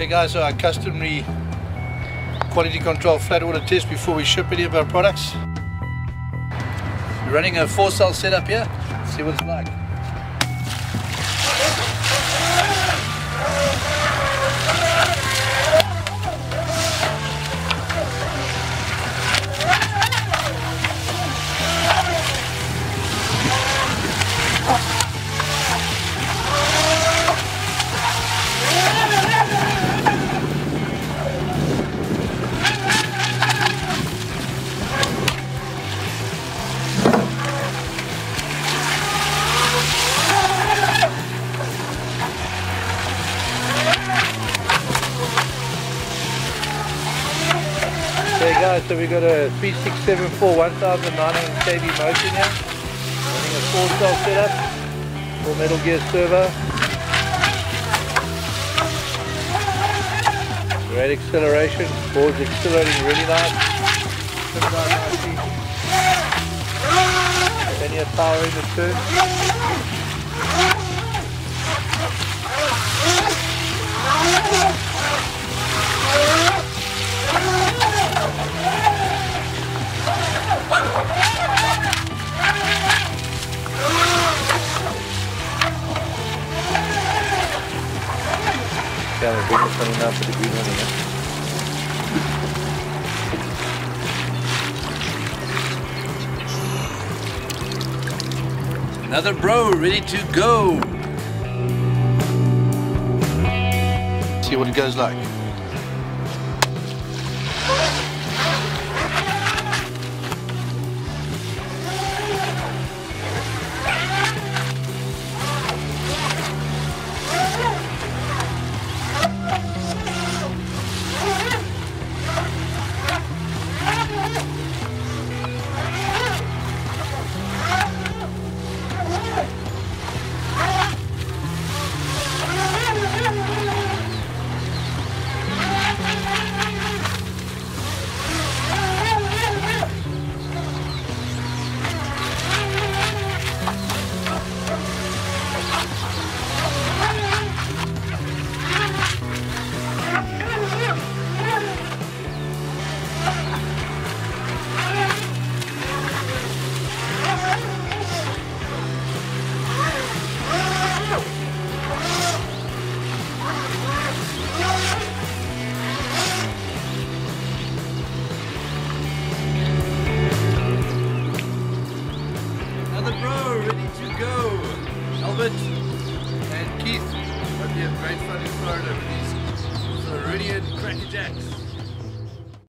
Okay guys, so our customary quality control flat water test before we ship any of our products. We're running a 4-cell setup here. Let's see what it's like. Okay guys, so we got a 3674 1900 kV motor here, running a 4-cell setup, 4 metal gear servo. Great acceleration, board's accelerating really nice. Plenty of power in the turn. Yeah, we're bringing something now for the green one again. Another bro ready to go. See what it goes like. Albert and Keith, hope you have great fun in Florida with these Floridian CrackerJacks.